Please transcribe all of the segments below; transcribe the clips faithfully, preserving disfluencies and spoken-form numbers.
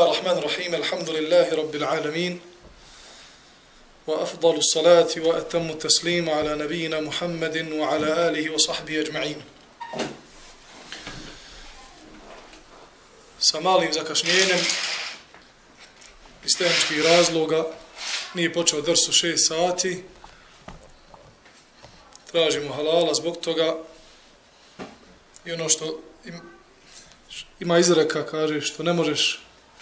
الله الرحمن الرحيم الحمد لله رب العالمين وأفضل الصلاة وأتم التسليم على نبينا محمد وعلى آله وصحبه أجمعين. Sa malim zakašnjenjem iz tehničkih razloga nije počeo drs u šest sati. Tražimo halala zbog toga i ono što im, ima izreka, kaže, što ne možeš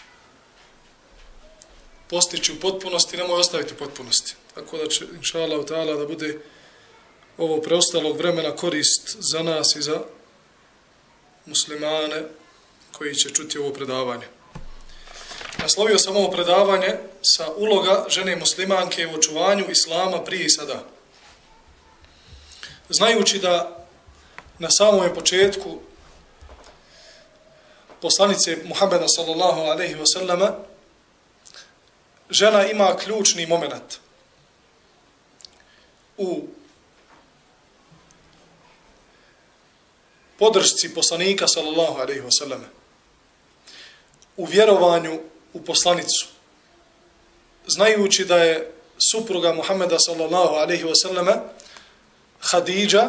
postići u potpunosti, nemoj ostaviti u potpunosti. Tako da će, inša Allah, da bude ovo preostalog vremena korist za nas i za muslimane koji će čuti ovo predavanje. Naslovio sam ovo predavanje sa uloga žene muslimanke u očuvanju islama prije i sada. Znajući da na samom početku poslanice Muhammeda sallallahu alejhi ve selleme žena ima ključni moment u podršci poslanika sallallahu alejhi ve selleme, u vjerovanju u poslanicu, znajući da je supruga Muhammeda sallallahu alejhi ve selleme Hadidža,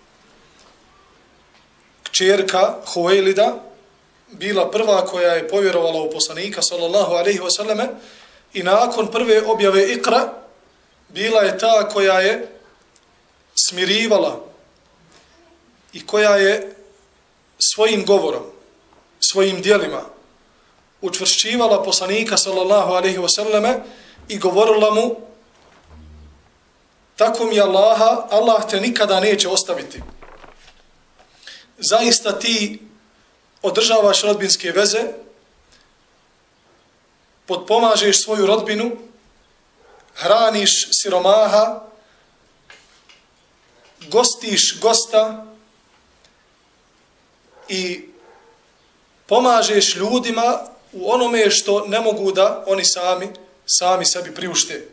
kćerka Huvailida, bila prva koja je povjerovala u poslanika sallallahu alejhi ve selleme i nakon prve objave Iqra bila je ta koja je smirivala i koja je svojim govorom, svojim djelima učvršćivala poslanika sallallahu alejhi ve selleme i govorila mu: tako mi Allaha, Allah te nikada neće ostaviti. Zaista ti održavaš rodbinske veze, potpomažeš svoju rodbinu, hraniš siromaha, gostiš gosta i pomažeš ljudima u onome što ne mogu da oni sami, sami sebi priušte.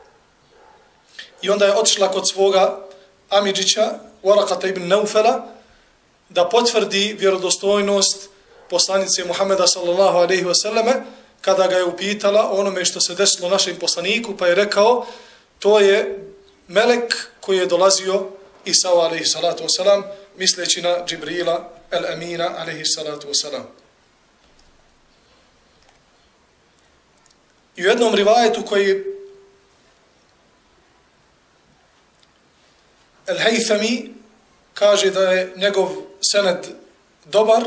I onda je otišla kod svoga amidžića, Warakata ibn Naufela, da potvrdi vjerodostojnost poslanice Muhammeda sallallahu alejhi ve selleme, kada ga je upitala o onome što se desilo našem poslaniku, pa je rekao: to je melek koji je dolazio Isa alejhi salatu wasalam, misleći na Džibrila el-Amina alejhi salatu wasalam. I u jednom rivajetu koji El-Haythami kaže da je njegov sened dobar,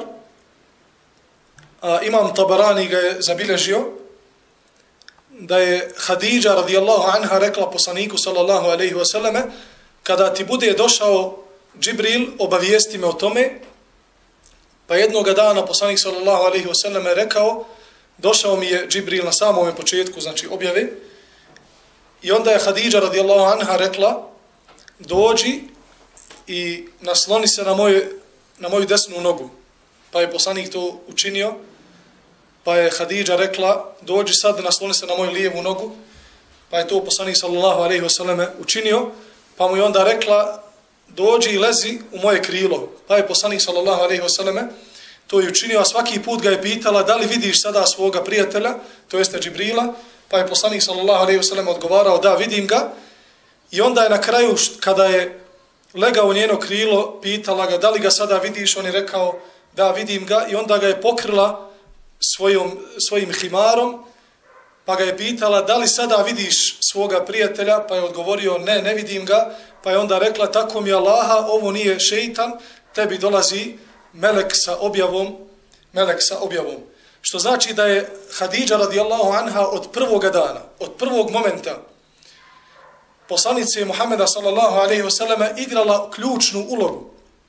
a Imam Tabarani ga je zabilježio, da je Hadidža radijallahu anha rekla poslaniku sallallahu alejhi ve selleme: kada ti bude došao Džibril, obavijesti me o tome. Pa jednoga dana poslanik sallallahu alejhi ve selleme rekao: došao mi je Džibril na samom početku, znači objave, i onda je Hadidža radijallahu anha rekla: dođi i nasloni se na moju, na moju desnu nogu. Pa je poslanik to učinio, pa je Hadidža rekla: dođi sad, nasloni se na moju lijevu nogu. Pa je to poslanik sallallahu alejhi ve selleme učinio, pa mu je onda rekla: dođi i lezi u moje krilo. Pa je poslanik sallallahu alejhi ve selleme to je učinio, a svaki put ga je pitala: da li vidiš sada svoga prijatelja, to jeste Džibrila? Pa je poslanik sallallahu alejhi ve selleme odgovarao: da, vidim ga. I onda je na kraju, kada je legao u njeno krilo, pitala ga: da li ga sada vidiš? On je rekao: da, vidim ga. I onda ga je pokrila svojom, svojim himarom, pa ga je pitala: da li sada vidiš svoga prijatelja? Pa je odgovorio: ne, ne vidim ga. Pa je onda rekla: tako mi Allaha, ovo nije šeitan, tebi dolazi melek sa objavom, melek sa objavom. Što znači da je Hadidža radijallahu anha od prvoga dana, od prvog momenta poslanice Muhammeda sallallahu alejhi ve selleme igrala ključnu ulogu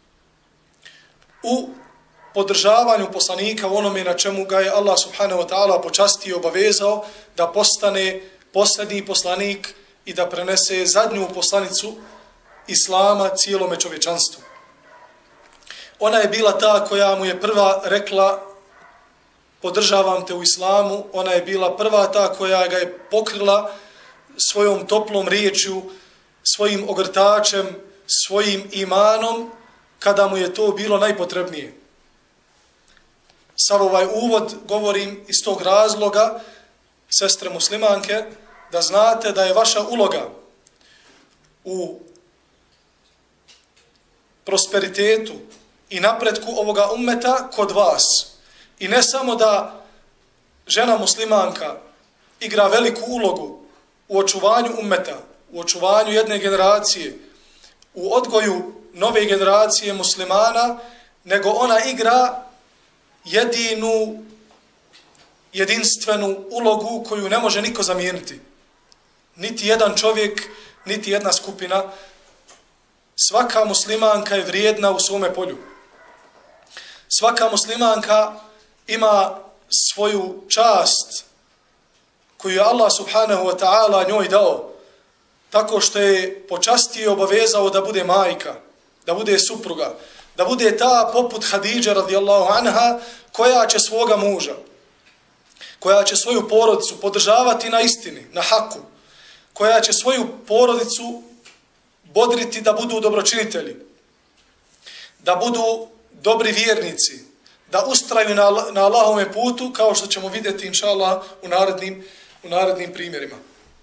u podržavanju poslanika u onome na čemu ga je Allah subhanahu wa ta'ala počastio i obavezao da postane posljednji poslanik i da prenese zadnju poslanicu Islama cijelome čovječanstvu. Ona je bila ta koja mu je prva rekla: podržavam te u Islamu. Ona je bila prva ta koja ga je pokrila svojom toplom riječju, svojim ogrtačem, svojim imanom, kada mu je to bilo najpotrebnije. sav ovaj uvod govorim iz tog razloga, sestre muslimanke, da znate da je vaša uloga u prosperitetu i napretku ovoga ummeta kod vas. I ne samo da žena muslimanka igra veliku ulogu u očuvanju ummeta, u očuvanju jedne generacije, u odgoju nove generacije muslimana, nego ona igra jedinu, jedinstvenu ulogu koju ne može niko zamijeniti. Niti jedan čovjek, niti jedna skupina. Svaka muslimanka je vrijedna u svome polju. Svaka muslimanka ima svoju čast koju je Allah subhanahu wa ta'ala njoj dao, tako što je počastio i obavezao da bude majka, da bude supruga, da bude ta poput Hadidže radijallahu anha, koja će svoga muža, koja će svoju porodicu podržavati na istini, na haku, koja će svoju porodicu bodriti da budu dobročinitelji, da budu dobri vjernici, da ustraju na, na Allahovome putu, kao što ćemo vidjeti, inša Allah, u narednim, u narednim primjerima.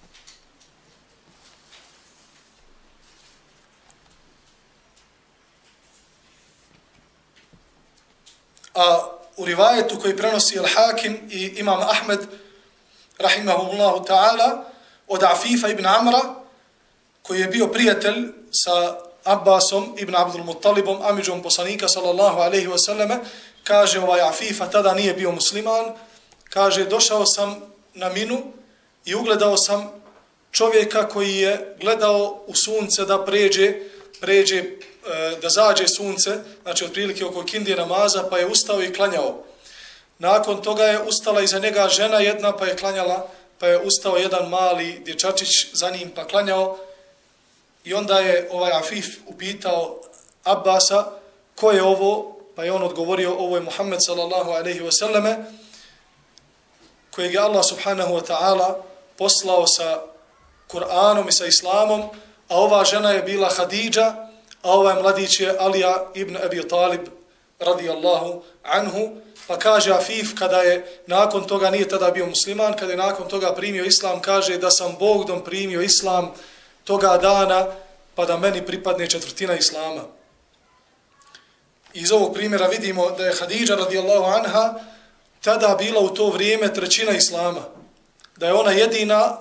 A u rivajetu koji prenosi Al-Hakim i imam Ahmed, rahimahullahu ta'ala, od Afifa ibn Amra, koji je bio prijatelj sa Abbasom ibn Abdul Muttalibom, amidžom poslanika sallallahu alaihi wa sallame, kaže ovaj Afifa, tada nije bio musliman, kaže, došao sam na minu i ugledao sam čovjeka koji je gledao u sunce da pređe, pređe da zađe sunce, znači otprilike oko kindije namaza, pa je ustao i klanjao. Nakon toga je ustala iza njega žena jedna, pa je klanjala, pa je ustao jedan mali dječačić za njim, pa klanjao. I onda je ovaj Afif upitao Abbasa, ko je ovo? Pa je on odgovorio, ovo je Muhammed sallallahu alaihi wa sallame, kojeg je Allah subhanahu wa ta'ala poslao sa Kur'anom i sa Islamom, a ova žena je bila Hadidža, a ovaj mladić je Alija ibn Abi Talib radijallahu anhu. Pa kaže Afif, kada je nakon toga, nije tada bio musliman, kada je nakon toga primio islam, kaže da sam Bogdom primio islam toga dana, pa da meni pripadne četvrtina islama. Iz ovog primjera vidimo da je Hadidža radijallahu anha tada bila u to vrijeme trećina islama. Da je ona jedina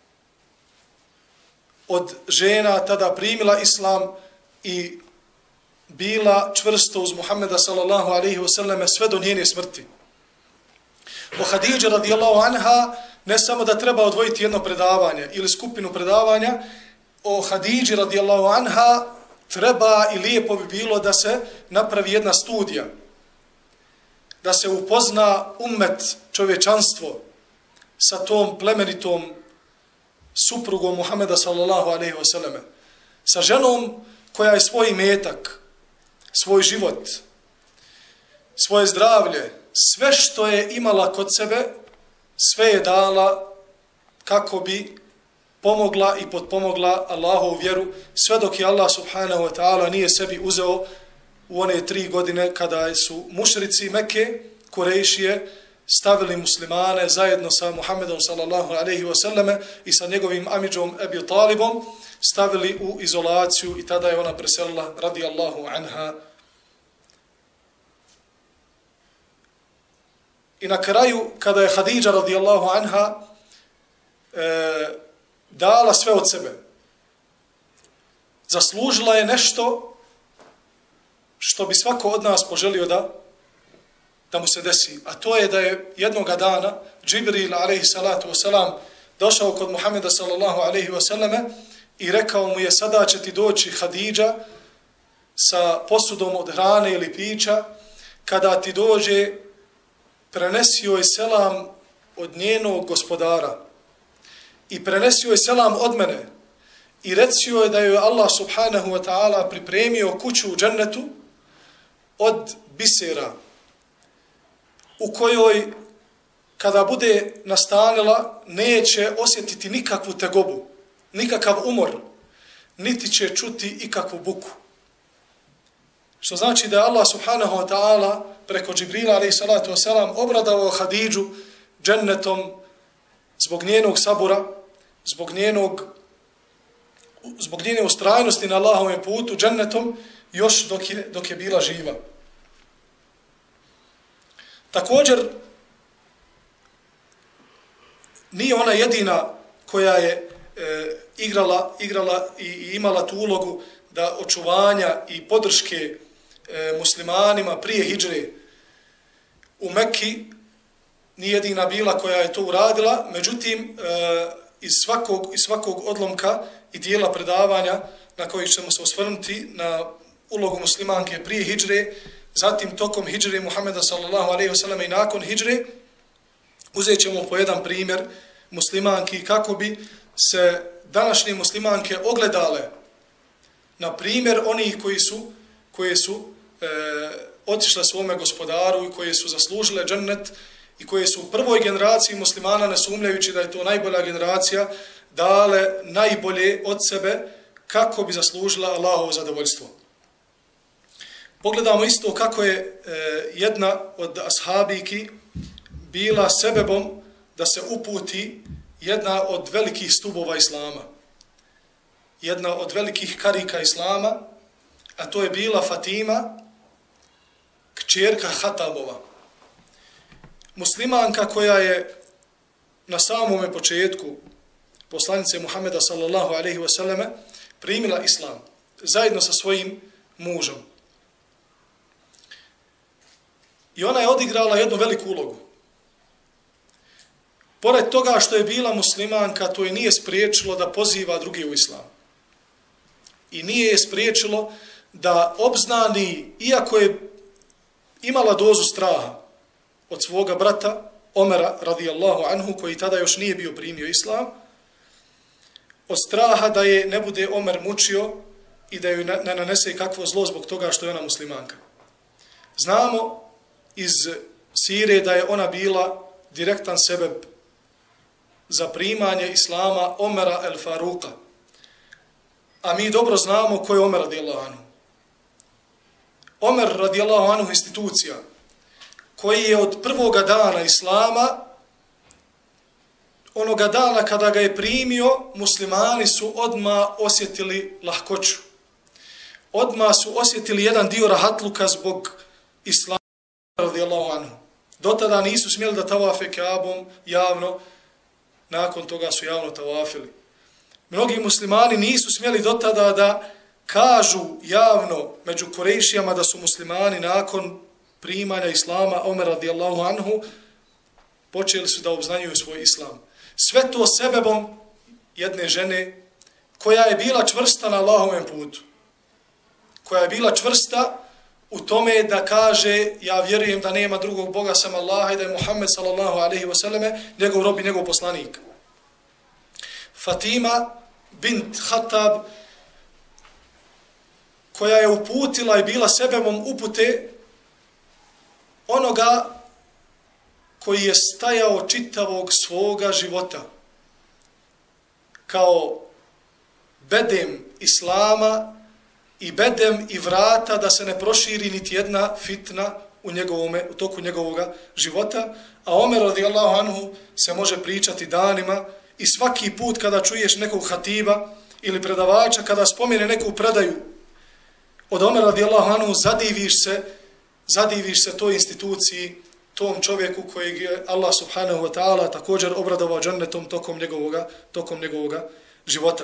od žena tada primila islam i bila čvrsto uz Muhammeda sallallahu alaihi wa sallam sve do njene smrti. O Hadidži radijallahu anha ne samo da treba odvojiti jedno predavanje ili skupinu predavanja, o Hadidži radijallahu anha treba i lijepo bi bilo da se napravi jedna studija, da se upozna ummet, čovječanstvo sa tom plemenitom suprugom Muhammeda sallallahu alaihi wa sallam, sa ženom koja je svoj imetak, svoj život, svoje zdravlje, sve što je imala kod sebe, sve je dala kako bi pomogla i potpomogla Allahovu vjeru, sve dok je Allah subhanahu wa ta'ala nije sebi uzeo u one tri godine kada su mušrici Mekke, Kurejšije, stavili muslimane zajedno sa Muhammedom sallallahu alaihi wa sallame i sa njegovim amidžom Abi Talibom, stavili u izolaciju i tada je ona preselila radijallahu anha. I na kraju, kada je Hadidža radijallahu anha e, dala sve od sebe, zaslužila je nešto što bi svako od nas poželio da, da mu se desi. A to je da je jednoga dana Džibril alaihi salatu wasalam došao kod Muhammeda sallallahu alaihi wasallame i rekao mu je, sada će ti doći Hadidža sa posudom od hrane ili pića, kada ti dođe, prenesi joj selam od njenog gospodara i prenesi joj selam od mene i reci joj da joj Allah subhanahu wa ta'ala pripremio kuću u džennetu od bisera, u kojoj kada bude nastanila neće osjetiti nikakvu tegobu, nikakav umor, niti će čuti ikakvu buku. Što znači da je Allah subhanahu wa ta'ala preko Džibrila alejhi salatu vesselam obradovao Hadidžu džennetom zbog njenog sabura, zbog njenog zbog njene ustrajnosti na Allahovom putu džennetom još dok je, dok je bila živa. Također, nije ona jedina koja je e, igrala, igrala i, i imala tu ulogu da očuvanja i podrške e, muslimanima prije hidžre u Mekki, nije jedina bila koja je to uradila, međutim, e, iz, svakog, iz svakog odlomka i dijela predavanja na koji ćemo se osvrnuti na ulogu muslimanke prije hidžre, zatim tokom hidžre Muhameda sallallahu alejhi ve sellem i nakon hidžre, uzet ćemo po jedan primjer muslimanki kako bi se današnje muslimanke ogledale na primjer onih koji su, koji su e, otišle svome gospodaru i koji su zaslužile džennet i koji su u prvoj generaciji muslimana, ne sumnjajući da je to najbolja generacija, dale najbolje od sebe kako bi zaslužila Allahovo zadovoljstvo. Pogledamo isto kako je e, jedna od ashabiki bila sebebom da se uputi jedna od velikih stubova Islama. Jedna od velikih karika Islama, a to je bila Fatima, kćerka Hatabova. Muslimanka koja je na samome početku poslanice Muhameda sallallahu alejhi ve selleme primila Islam zajedno sa svojim mužom. I ona je odigrala jednu veliku ulogu. Pored toga što je bila muslimanka, to je nije spriječilo da poziva druge u Islam. I nije je spriječilo da obznani, iako je imala dozu straha od svoga brata Omera radijallahu anhu, koji tada još nije bio primio Islam, od straha da je ne bude Omer mučio i da joj ne nanese kakvo zlo zbog toga što je ona muslimanka. Znamo iz sire da je ona bila direktan sebeb za primanje Islama Omera el Faruka. A mi dobro znamo ko je Omer radijallahu anhu. Omer radijallahu anhu institucija koji je od prvoga dana Islama, onoga dana kada ga je primio, muslimani su odmah osjetili lahkoću. Odmah su osjetili jedan dio rahatluka zbog Islama radijallahu anhu. Do tada nisu smjeli da tavafe Kaabom javno, nakon toga su javno tavafili. Mnogi muslimani nisu smjeli do tada da kažu javno među Kurejšijama da su muslimani nakon primanja Islama Omer radijallahu anhu počeli su da obznanjuju svoj Islam. Sve to sebebom jedne žene koja je bila čvrsta na Allahovom putu. Koja je bila čvrsta u tome da kaže ja vjerujem da nema drugog Boga sam Allaha i da je Muhammed sallallahu alejhi ve selleme njegov rob i njegov poslanik. Fatima bint Hatab koja je uputila i bila sebebom upute onoga koji je stajao čitavog svoga života kao bedem Islama i bedem i vrata da se ne proširi niti jedna fitna u, njegovome, u toku njegovoga života, a Omer radijallahu anhu se može pričati danima i svaki put kada čuješ nekog hatiba ili predavača, kada spomene neku predaju od Omer radijallahu anhu, zadiviš se, zadiviš se toj instituciji, tom čovjeku kojeg je Allah subhanahu wa ta'ala također obradovao džennetom tokom njegovoga, tokom njegovoga života.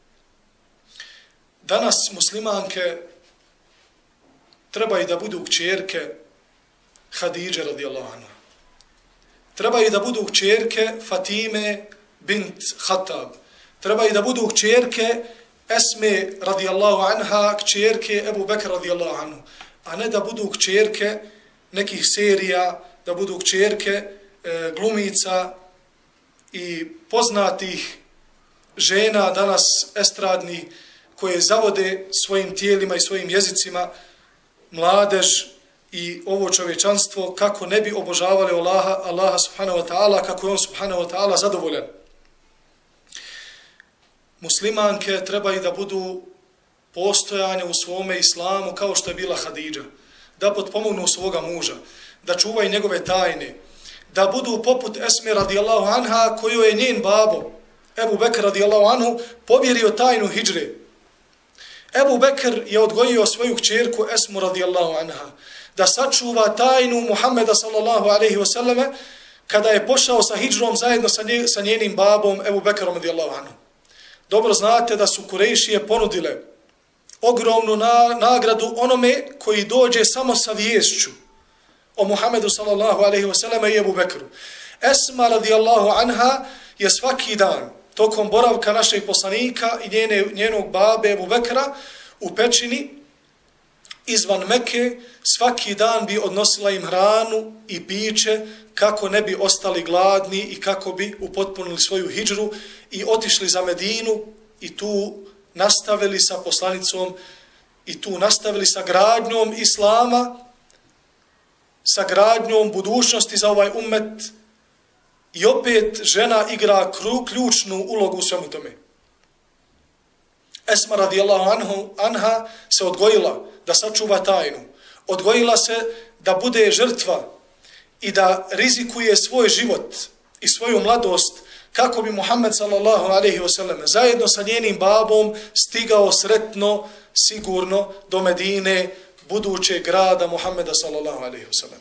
Danas muslimanke trebaju da budu kćerke Hadidže radijallahu anha. Trebaju da budu kćerke Fatime bint Hatab. Trebaju da budu kćerke Esme radijallahu anha, kćerke Ebu Bekra radijallahu anhu. A ne da budu kćerke nekih serija, da budu kćerke e, glumica i poznatih žena danas estradnih koje zavode svojim tijelima i svojim jezicima mladež i ovo čovječanstvo kako ne bi obožavali Allaha, Allaha subhanahu wa ta'ala, kako je on subhanahu wa ta'ala zadovoljan. Muslimanke trebaju da budu postojanja u svome islamu kao što je bila Hadidža, da potpomognu svoga muža, da čuvaju njegove tajne, da budu poput Esme radijallahu anha koju je njen babo, Ebu Bekr radijallahu anhu, povjerio tajnu hidžre. Ebu Bekr je odgojio svoju kćerku Esmu radijallahu anha da sačuva tajnu Muhammeda sallallahu alaihi wasallam kada je pošao sa hidžrom zajedno sa, nje, sa njenim babom Ebu Bekrom radijallahu anhu. Dobro znate da su Kurejšije ponudile ogromnu na, nagradu onome koji dođe samo sa viješću o Muhammedu sallallahu alaihi wasallam i Ebu Bekru. Esma radijallahu anha je svaki dan tokom boravka našeg poslanika i njene, njenog babe Ebu Bekra u pećini izvan Mekke svaki dan bi odnosila im hranu i piće kako ne bi ostali gladni i kako bi upotpunili svoju hidžru i otišli za Medinu i tu nastavili sa poslanicom i tu nastavili sa gradnjom islama, sa gradnjom budućnosti za ovaj ummet. I opet žena igra ključnu ulogu u svemu tome. Esma radijallahu anhu, anha se odgojila da sačuva tajnu. Odgojila se da bude žrtva i da rizikuje svoj život i svoju mladost kako bi Muhammed sallallahu alaihi wasallam zajedno sa njenim babom stigao sretno, sigurno do Medine, budućeg grada Muhammeda sallallahu alaihi wasallam.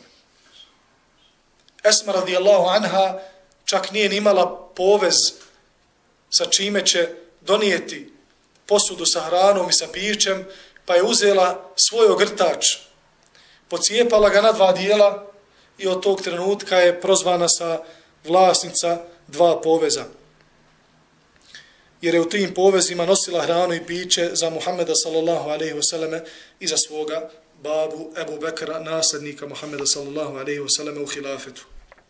Esma radijallahu anha čak nije imala povez sa čime će donijeti posudu sa hranom i sa pićem, pa je uzela svoj ogrtač, pocijepala ga na dva dijela i od tog trenutka je prozvana sa vlasnica dva poveza. Jer je u tim povezima nosila hranu i piće za Muhammeda sallallahu alaihi wasallam i za svoga babu Ebu Bekra, nasljednika Muhammeda sallallahu alaihi wasallam u hilafetu.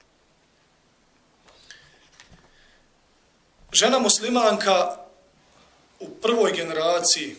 Žena muslimanka u prvoj generaciji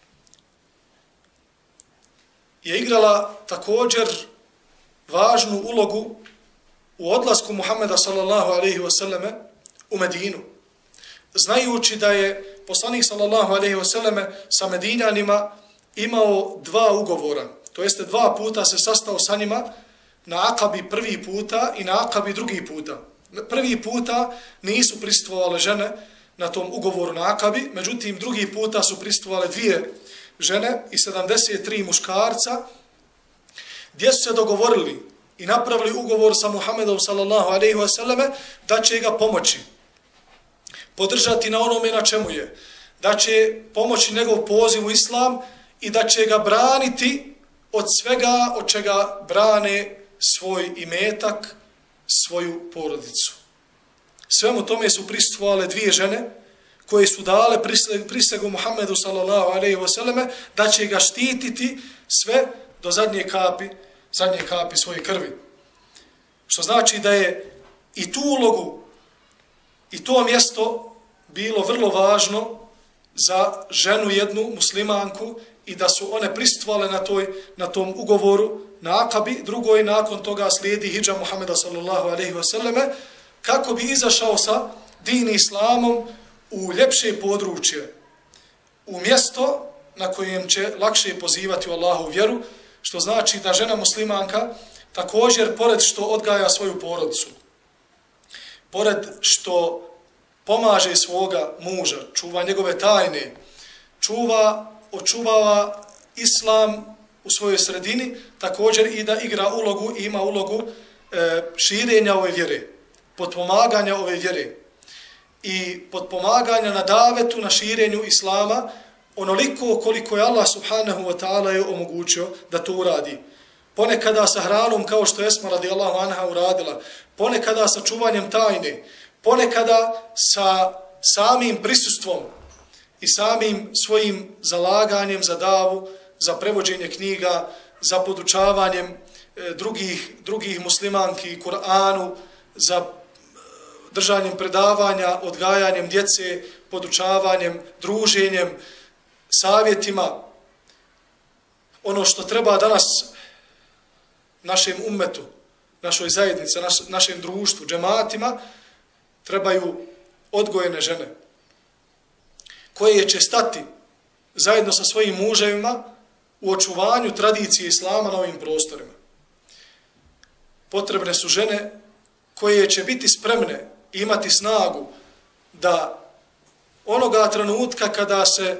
je igrala također važnu ulogu u odlasku Muhammeda sallallahu alaihi wasallam u Medinu. Znajući da je poslanik sallallahu alaihi wasallam sa Medinjanima imao dva ugovora, to jeste dva puta se sastao sa njima, na Akabi prvi puta i na Akabi drugi puta. Prvi puta nisu prisustvovale žene na tom ugovoru na Akabi, međutim drugi puta su prisustvovale dvije žene i sedamdeset tri muškarca, gdje su se dogovorili i napravili ugovor sa Muhammedom sallallahu alaihi wasallam da će ga pomoći, podržati na onome na čemu je, da će pomoći njegov poziv u islam i da će ga braniti od svega od čega brane svoj imetak, svoju porodicu. Svemu tome su prisustvovale dvije žene koje su dale prisegu Muhammedu sallallahu alaihi wasallam da će ga štititi sve do zadnje kapi, zadnje kapi svoje krvi. Što znači da je i tu ulogu i to mjesto bilo vrlo važno za ženu jednu muslimanku i da su one prisustvovale na, toj, na tom ugovoru na Akabi, drugo je nakon toga slijedi hidža Muhammeda sallallahu alaihi wasallam kako bi izašao sa din islamom u ljepše područje, u mjesto na kojem će lakše pozivati u Allahu vjeru, što znači da žena muslimanka također, pored što odgaja svoju porodicu, pored što pomaže svoga muža, čuva njegove tajne, čuva, očuvava islam u svojoj sredini, također i da igra ulogu i ima ulogu e, širenja ove vjere, potpomaganja ove vjere i potpomaganja na davetu, na širenju islama, onoliko koliko je Allah subhanahu wa ta'ala je omogućio da to uradi. Ponekada sa hranom kao što je Esma radijallahu anha uradila, ponekada sa čuvanjem tajne, ponekada sa samim prisustvom i samim svojim zalaganjem za davu, za prevođenje knjiga, za podučavanjem drugih, drugih muslimanki Kur'anu, za držanjem predavanja, odgajanjem djece, podučavanjem, druženjem, savjetima. Ono što treba danas našem ummetu, našoj zajednici, naš, našem društvu, džematima, trebaju odgojene žene koje će stati zajedno sa svojim muževima u očuvanju tradicije islama na ovim prostorima. Potrebne su žene koje će biti spremne i imati snagu da onoga trenutka kada se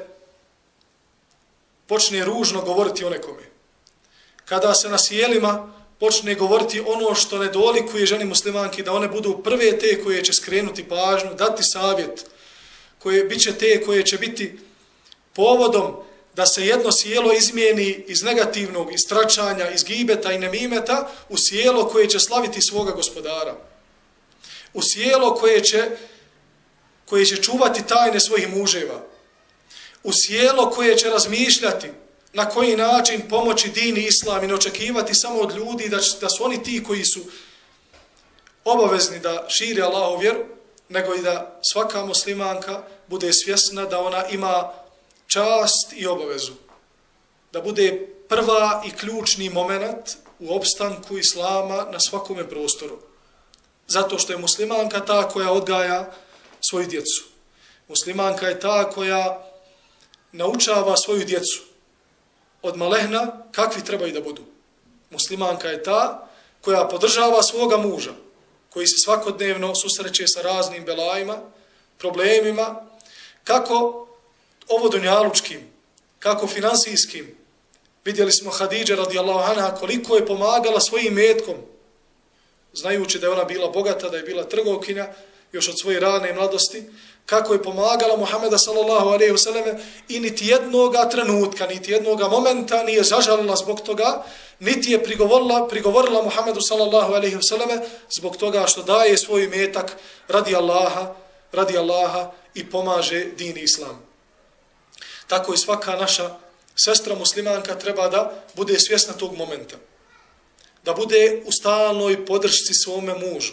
počne ružno govoriti o nekome, kada se na sjelima počne govoriti ono što ne dolikuje ženi muslimanki, da one budu prve te koje će skrenuti pažnju, dati savjet, koje bit će te koje će biti povodom da se jedno sjelo izmijeni iz negativnog, iz tračanja, iz gibeta i nemimeta u sjelo koje će slaviti svoga gospodara. U sjelo koje će, koje će čuvati tajne svojih muževa. U sjelo koje će razmišljati na koji način pomoći din i islam i ne očekivati samo od ljudi da, da su oni ti koji su obavezni da šire Allahovu vjeru, nego i da svaka muslimanka bude svjesna da ona ima čast i obavezu. Da bude prva i ključni moment u opstanku islama na svakome prostoru. Zato što je muslimanka ta koja odgaja svoju djecu. Muslimanka je ta koja naučava svoju djecu od malehna kakvi trebaju da budu. Muslimanka je ta koja podržava svoga muža, koji se svakodnevno susreće sa raznim belajima, problemima, kako ovo dunjalučkim, kako finansijskim. Vidjeli smo Hadidže radijallahu anha koliko je pomagala svojim metkom, znajući da je ona bila bogata, da je bila trgovkinja, još od svoje rane mladosti, kako je pomagala Muhameda sallallahu alejhi ve selleme i niti jednoga trenutka, niti jednoga momenta nije zažalila zbog toga, niti je prigovorila, prigovorila Muhamedu sallallahu alejhi ve selleme zbog toga što daje svoj metak radi Allaha, radi Allaha i pomaže din islam. Tako i svaka naša sestra muslimanka treba da bude svjesna tog momenta. Da bude u stalnoj podršci svome mužu.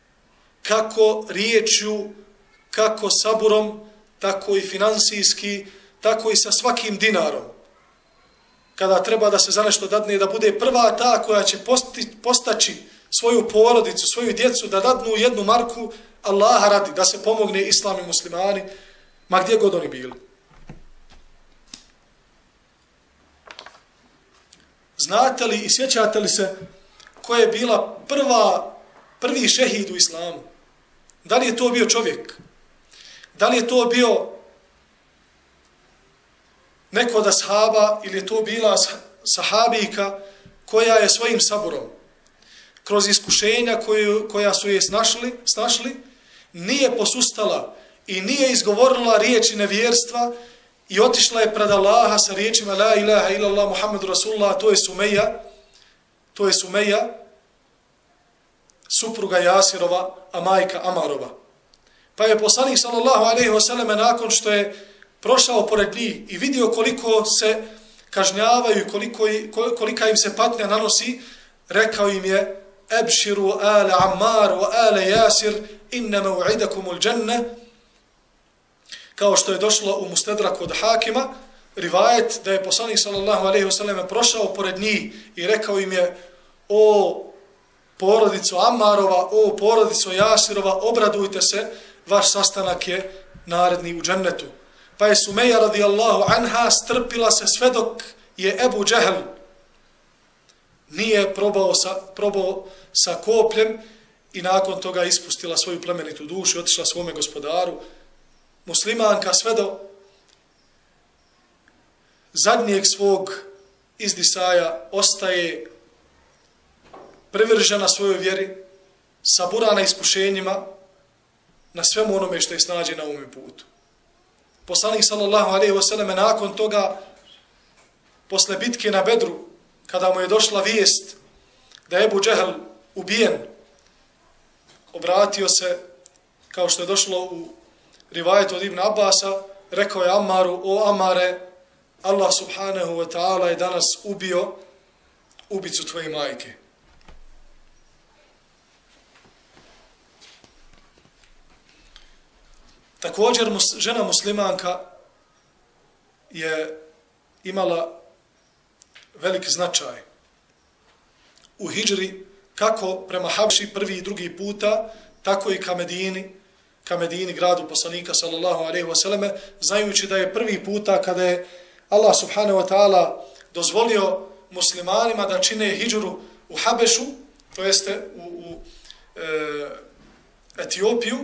Kako riječju, kako saburom, tako i finansijski, tako i sa svakim dinarom. Kada treba da se za nešto dadne, da bude prva ta koja će posti, postaći svoju porodicu, svoju djecu, da dadnu jednu marku Allaha radi, da se pomogne islam i muslimani, ma gdje god oni bili. Znate li i sjećate li se koja je bila prva, prvi šehid u islamu? Da li je to bio čovjek? Da li je to bio neko od ashaba ili je to bila sahabijka koja je svojim saburom kroz iskušenja koju, koja su je snašli, snašli, nije posustala i nije izgovorila riječi nevjerstva i otišla je pred Allaha sa riječima la ilaha illallah Muhammedu Rasulullah, to je Sumeja, to je Sumeja, supruga Jasirova, a majka Amarova. Pa je poslanik sallallahu alejhi ve selleme nakon što je prošao pored njih i vidio koliko se kažnjavaju i koliko, kolika im se patnja nanosi, rekao im je ebširu ale Ammar wa ale Jasir inne mev'idakumul dženne, kao što je došlo u Mustedraku od Hakima, rivajet da je poslanik sallallahu alejhi ve selleme prošao pored njih i rekao im je o porodicu Ammarova, o porodicu Jasirova, obradujte se, vaš sastanak je naredni u džennetu. Pa je Sumeja radijallahu anha strpila se sve dok je Ebu Džehl nije probao sa, probao sa kopljem i nakon toga ispustila svoju plemenitu dušu i otišla svome gospodaru. Muslimanka sve do zadnjeg svog izdisaja ostaje privržena svojoj vjeri, saburana iskušenjima, na svemu onome što je snađe na ovome putu. Poslanik sallallahu alejhi ve selleme nakon toga, posle bitke na Bedru, kada mu je došla vijest da je Ebu Džehl ubijen, obratio se, kao što je došlo u rivajetu od Ibn Abbasa, rekao je Ammaru, o Ammare, Allah subhanahu wa ta'ala je danas ubio ubicu tvoje majke. Također žena muslimanka je imala velik značaj u hidžri, kako prema Habši prvi i drugi puta, tako i ka Medini, ka Medini, gradu poslanika sallallahu alejhi ve selleme, znajući da je prvi puta kada je Allah subhanahu wa ta'ala dozvolio muslimanima da čine hidžru u Habešu, to jeste u, u e, Etiopiju,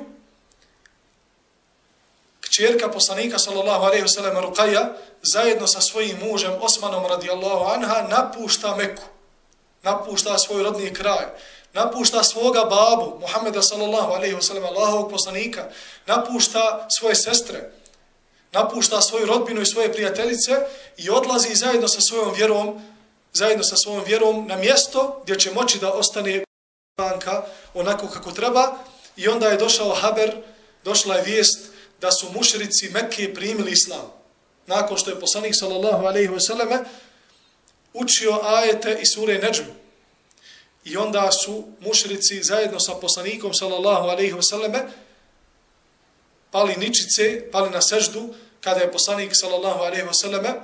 kćerka poslanika sallallahu alejhi ve sellem Ruqayya zajedno sa svojim mužem Osmanom radijallahu anha napušta Meku, napušta svoj rodni kraj, napušta svoga babu Muhameda sallallahu alejhi ve sellem Allahovog poslanika, napušta svoje sestre, napušta svoju rodbinu i svoje prijateljice i odlazi zajedno sa svojom vjerom, zajedno sa svojom vjerom na mjesto gdje će moći da ostane banka onako kako treba. I onda je došao haber, došla je vijest da su mušrici Mekke primili islam. Nakon što je poslanik sallallahu alejhi ve selleme učio ajete iz sure Nedžm. I onda su mušrici zajedno sa poslanikom sallallahu alejhi ve selleme pali ničice, pali na seždu, kada je poslanik sallallahu alejhi ve selleme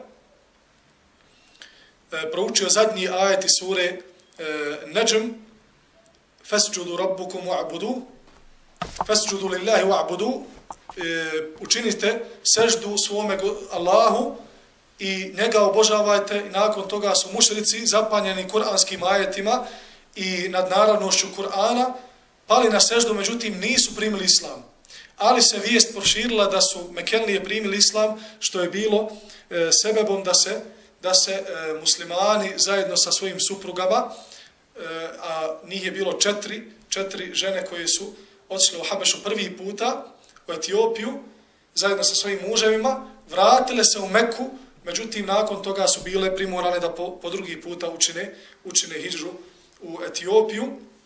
proučio zadnji ajet iz sure Nedžm: Fasjudu rabbukum wa'budu, fasjudu lillahi wa'budu, učinite seždu svome Allahu i njega obožavajte. I nakon toga su mušrici zapanjeni kuranskim ajetima i nadnaravnošću Kur'ana pali na seždu, međutim nisu primili islam. Ali se vijest proširila da su Mekelije primili islam, što je bilo e, sebebom da se, da se e, muslimani zajedno sa svojim suprugama, e, a njih je bilo četiri, četiri žene koje su otišle u Habešu prvi puta, u Etiopiju, zajedno sa svojim muževima, vratile se u Meku, međutim nakon toga su bile primorane da po, po drugi puta učine, učine hidžru u Etiopiju,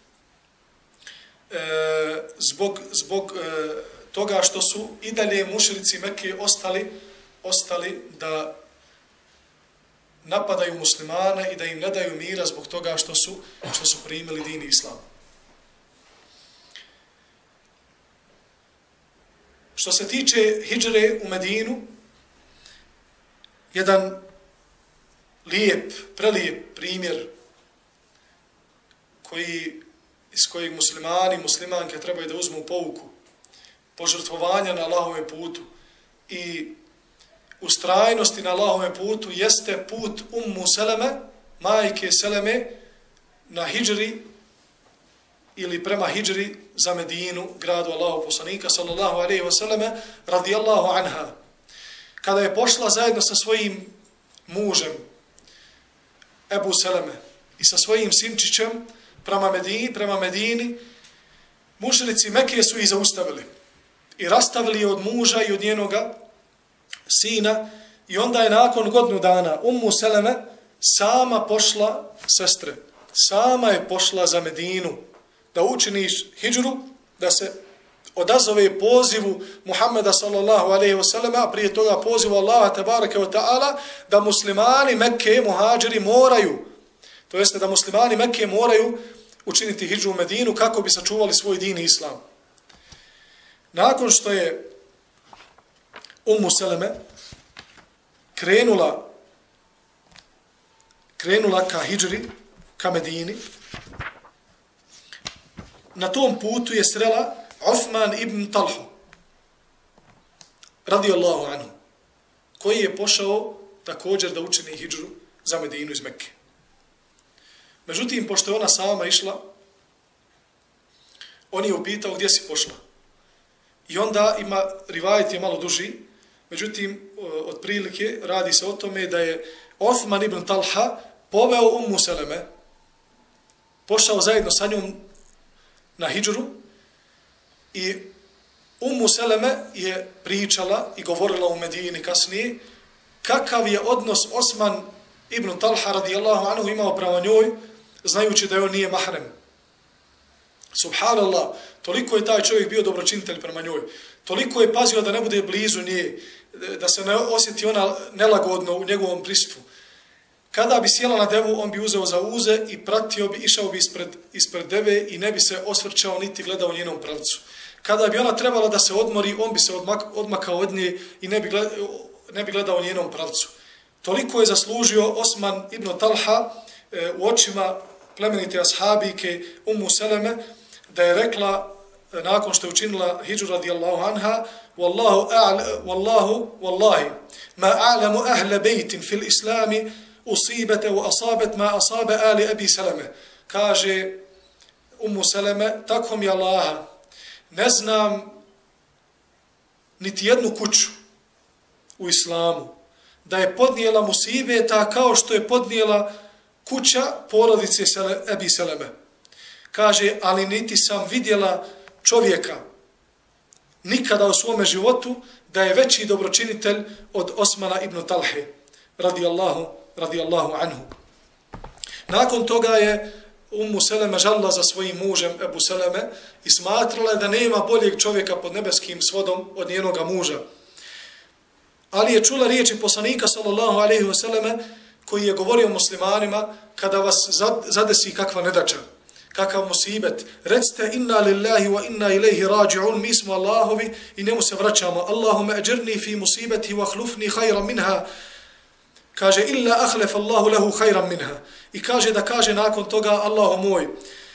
e, zbog, zbog e, toga što su i dalje mušrici Mekke ostali, ostali da napadaju muslimane i da im ne daju mira zbog toga što su, što su primili din islam. Što se tiče hidžre u Medinu, jedan lijep, prelijep primjer koji, iz kojeg muslimani, muslimanke trebaju da uzmu pouku, požrtvovanja na Allahovem putu i ustrajnosti na Allahovem putu, jeste put Ummu Seleme, majke Seleme, na hidžri ili prema hidžri za Medinu, gradu Allahov poslanika sallallahu alejhi ve selleme radijallahu anha. Kada je pošla zajedno sa svojim mužem Ebu Seleme i sa svojim sinčićem prema Medini, prema Medini, mušrici Mekke su ih zaustavili i rastavili je od muža i od njenoga sina. I onda je nakon godinu dana Ummu Seleme sama pošla, sestre, sama je pošla za Medinu da učini hidžru, da se odazove pozivu Muhammeda sallallahu alejhi ve selleme, a prije toga pozivu Allaha tebareke ve taala da muslimani Mekke, muhadžiri moraju, to jeste da muslimani Mekke moraju učiniti hidžru u Medinu kako bi sačuvali svoj din i islam. Nakon što je Ummu Seleme krenula krenula ka hidžri, ka Medini, na tom putu je srela Uthman ibn Talha radijallahu anhu, koji je pošao također da učini hidžru za Medinu iz Mekke. Međutim, pošto je ona sama išla, on je upitao gdje si pošla. I onda ima, rivajet je malo duži, međutim, otprilike radi se o tome da je Uthman ibn Talha poveo Ummu Seleme, pošao zajedno sa njom na hidžru i Ummu Seleme je pričala i govorila u Medini kasnije kakav je odnos Osman ibn Talha radijallahu anhu imao prema njoj, znajući da on nije mahrem. Subhanallah, toliko je taj čovjek bio dobročinitelj prema njoj, toliko je pazio da ne bude blizu nje, da se ne osjeti ona nelagodno u njegovom prisustvu. Kada bi sjela na devu, on bi uzeo za uze i pratio bi, išao bi ispred, ispred deve i ne bi se osvrćao niti gledao njenom pravcu. Kada bi ona trebala da se odmori, on bi se odmak, odmakao od nje i ne bi, gledao, ne bi gledao njenom pravcu. Toliko je zaslužio Osman ibn Talha e, u očima plemenite ashabike Ummu Seleme, da je rekla nakon što je učinila hidžu radijallahu anha, wallahu a'la, wallahu, wallahi, ma a'lamu ahle bejtin fil islami usibete u asabet ma asabe ali Abi Salame. Kaže Ummu Salame, tako mi Allaha, ne znam niti jednu kuću u islamu da je podnijela musibeta kao što je podnijela kuća porodice Abi Salame. Kaže, ali niti sam vidjela čovjeka nikada u svome životu da je veći dobročinitelj od Osmana ibn Talhe, radijallahu, radijallahu anhu. Nakon toga je Ummu Seleme žalila za svojim mužem Ebu Seleme i smatrala je da nema boljeg čovjeka pod nebeskim svodom od njenoga muža. Ali je čula riječi poslanika sallallahu alejhi ve selleme koji je govorio muslimanima kada vas zadesi kakva nedača, kakav musibet. Recite inna lillahi wa inna ilaihi rađi'un, mi smo Allahovi i njemu se vraćamo. Allahume ađirni fi musibeti wa hlufni hajra minha. Kaže, illa ahlef Allahu lehu hajran minha. I kaže da kaže nakon toga, Allahu moj,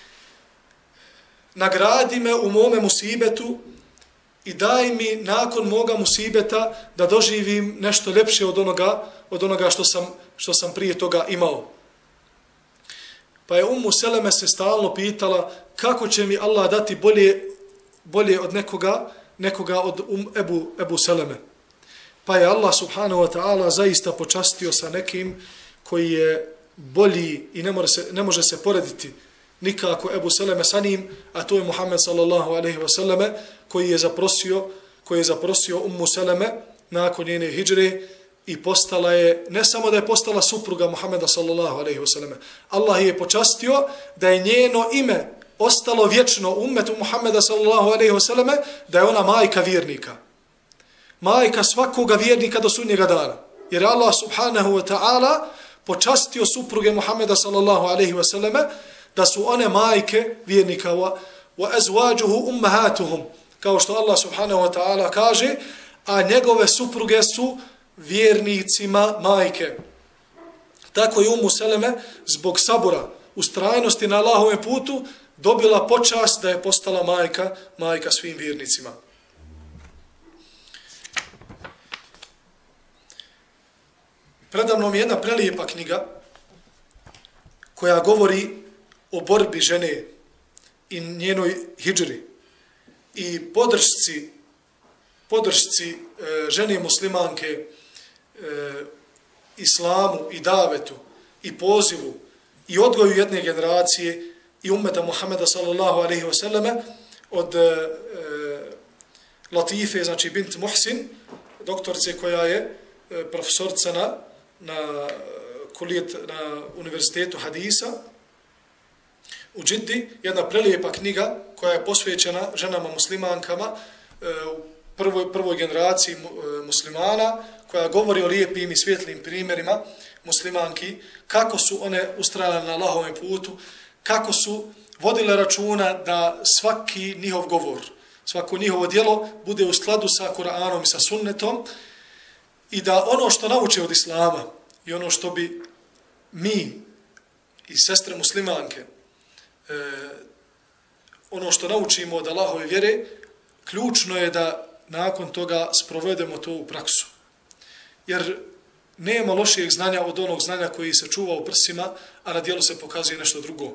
nagradi me u mome musibetu i daj mi nakon moga musibeta da doživim nešto ljepše od onoga, od onoga što sam, što sam prije toga imao. Pa je Ummu Seleme se stalno pitala kako će mi Allah dati bolje, bolje od nekoga, nekoga od um, Ebu, Ebu Seleme. Pa je Allah subhanahu wa ta'ala zaista počastio sa nekim koji je bolji i ne može se, ne može se porediti nikako Ebu Seleme sa njim, a to je Muhammed sallallahu alejhi ve selleme koji je zaprosio, koji je zaprosio Ummu Seleme nakon njene hidžre i postala je, ne samo da je postala supruga Muhammeda sallallahu alejhi ve selleme, Allah je počastio da je njeno ime ostalo vječno u ummetu Muhammeda sallallahu alejhi ve selleme, da je ona majka vjernika. Majka svakoga vjernika do sudnjega dana. Jer Allah subhanahu wa ta'ala počastio supruge Muhammeda sallallahu alejhi ve selleme da su one majke vjernika, wa azwajuhu ummahatuhum, kao što Allah subhanahu wa ta'ala kaže, a njegove supruge su vjernicima majke. Tako je Ummu Seleme zbog sabura, ustrajnosti na Allahovom putu, dobila počast da je postala majka, majka svim vjernicima. Predamnom je jedna prelijepa knjiga koja govori o borbi žene i njenoj hidžri i podršci, podršci e, žene muslimanke e, islamu i davetu i pozivu i odgoju jedne generacije i ummeta Muhammeda sallallahu alejhi ve selleme od e, Latife, znači bint Muhsin, doktorice koja je e, profesorca na na kulijet na univerzitetu hadisa u Džiddi, jedna prelijepa knjiga koja je posvećena ženama muslimankama u prvoj, prvoj generaciji muslimana, koja govori o lijepim i svjetlim primjerima muslimanki, kako su one ustrajale na Allahovom putu, kako su vodile računa da svaki njihov govor, svako njihovo djelo bude u skladu sa Kur'anom i sa sunnetom, i da ono što nauče od islama i ono što bi mi i sestre muslimanke, e, ono što naučimo od Allahove vjere, ključno je da nakon toga sprovedemo to u praksu. Jer nema lošijeg znanja od onog znanja koji se čuva u prsima, a na djelu se pokazuje nešto drugo.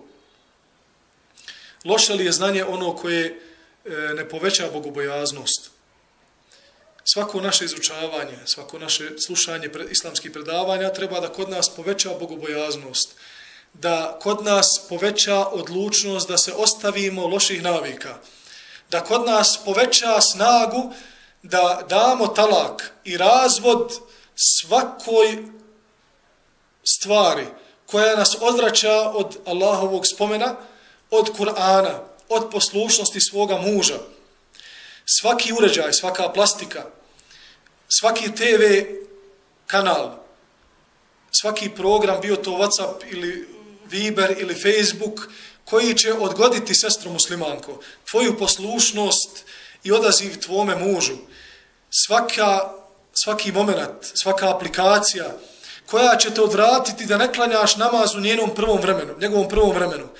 Loše li je znanje ono koje e, ne poveća bogobojaznost? Svako naše izučavanje, svako naše slušanje islamskih predavanja treba da kod nas poveća bogobojaznost, da kod nas poveća odlučnost da se ostavimo loših navika, da kod nas poveća snagu da damo talak i razvod svakoj stvari koja nas odvraća od Allahovog spomena, od Kur'ana, od poslušnosti svoga muža. Svaki uređaj, svaka plastika, svaki te ve kanal, svaki program, bio to WhatsApp ili Viber ili Facebook, koji će odgoditi, sestro muslimanko, tvoju poslušnost i odaziv tvome mužu. Svaka, svaki moment, svaka aplikacija koja će te odvratiti da ne klanjaš namaz u njenom prvom vremenu, njegovom prvom vremenu.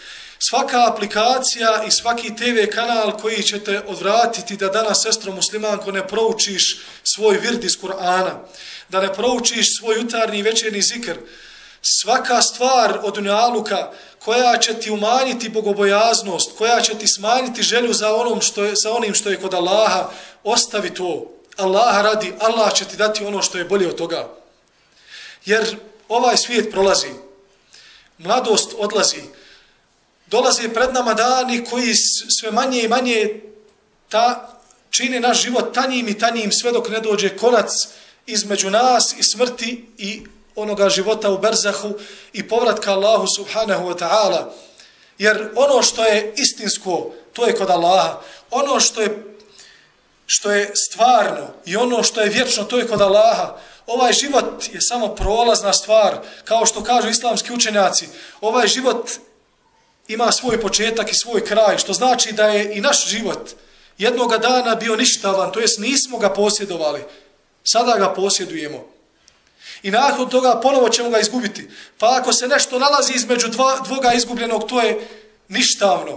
Svaka aplikacija i svaki te ve kanal koji će te odvratiti da danas, sestro muslimanko, ne proučiš svoj vird iz Kur'ana, da ne proučiš svoj jutarnji i večerni zikr, svaka stvar od dunjaluka koja će ti umanjiti bogobojaznost, koja će ti smanjiti želju za, onom što je, za onim što je kod Allaha, ostavi to. Allaha radi, Allah će ti dati ono što je bolje od toga. Jer ovaj svijet prolazi, mladost odlazi, dolaze pred nama dani koji sve manje i manje ta, čine naš život tanjim i tanjim sve dok ne dođe konac između nas i smrti i onoga života u berzahu i povratka Allahu subhanahu wa ta'ala. Jer ono što je istinsko, to je kod Allaha. Ono što je, što je stvarno i ono što je vječno, to je kod Allaha. Ovaj život je samo prolazna stvar. Kao što kažu islamski učenjaci, ovaj život ima svoj početak i svoj kraj, što znači da je i naš život jednoga dana bio ništavan, to jest nismo ga posjedovali, sada ga posjedujemo. I nakon toga ponovo ćemo ga izgubiti. Pa ako se nešto nalazi između dva, dvoga izgubljenog, to je ništavno.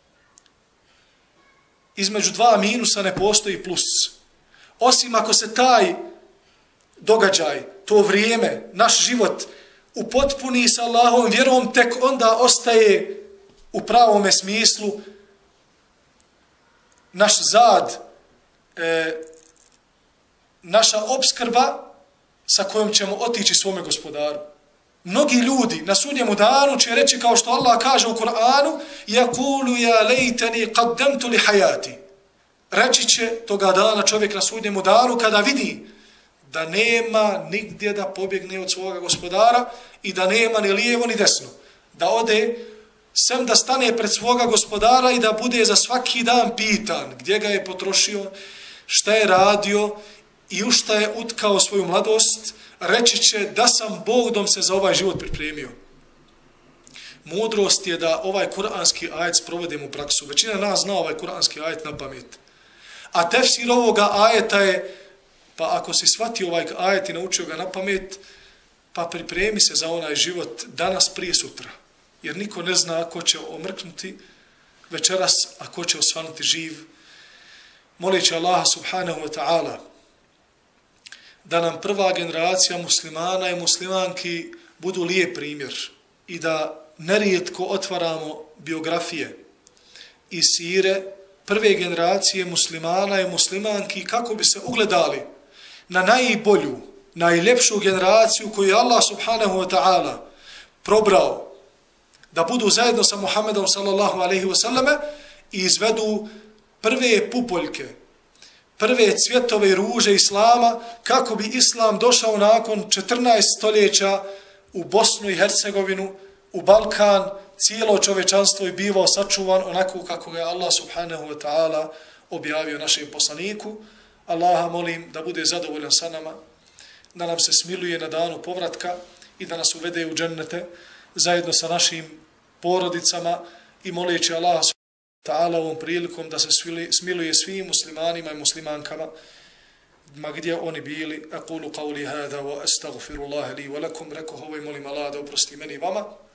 Između dva minusa ne postoji plus. Osim ako se taj događaj, to vrijeme, naš život upotpuni sa Allahovom vjerom, tek onda ostaje u pravome smislu naš zad, e, naša opskrba sa kojom ćemo otići svome gospodaru. Mnogi ljudi na sudnjemu danu će reći kao što Allah kaže u Kur'anu: "Yaqulu ya laytani qaddamtu li hayati." Reći će toga dana čovjek na sudnjemu danu kada vidi da nema nigdje da pobjegne od svoga gospodara i da nema ni lijevo ni desno. Da ode sem da stane pred svoga gospodara i da bude za svaki dan pitan gdje ga je potrošio, šta je radio i u šta je utkao svoju mladost, reći će da sam Bogdom se za ovaj život pripremio. Mudrost je da ovaj kuranski ajet sprovedemo u praksu. Većina nas zna ovaj kuranski ajet na pamet. A tefsir ovoga ajeta je, pa ako si shvatio ovaj ajet i naučio ga na pamet, pa pripremi se za onaj život danas prije sutra. Jer niko ne zna ko će omrknuti večeras, a ko će osvanuti živ. Moleći Allaha subhanahu wa ta'ala da nam prva generacija muslimana i muslimanki budu lijep primjer i da nerijetko otvaramo biografije i sire prve generacije muslimana i muslimanki kako bi se ugledali na najbolju, najljepšu generaciju koju je Allah subhanahu wa ta'ala probrao da budu zajedno sa Muhammedom sallallahu alaihi wa sallame i izvedu prve pupoljke, prve cvjetove i ruže Islama, kako bi Islam došao nakon četrnaest stoljeća u Bosnu i Hercegovinu, u Balkan, cijelo čovečanstvo je bivao sačuvan onako kako ga je Allah subhanahu wa ta'ala objavio našem poslaniku. Allaha molim da bude zadovoljan sa nama, da nam se smiluje na danu povratka i da nas uvede u džennete zajedno sa našim porodicama i moleći Allaha ta'ala ovom prilikom da se smiluje svim muslimanima i muslimankama ma gdje oni bili. Aqulu qawli hada wa astaghfirullaha li wa lakum. Rekao ovo i molim Allah da oprosti meni i vama.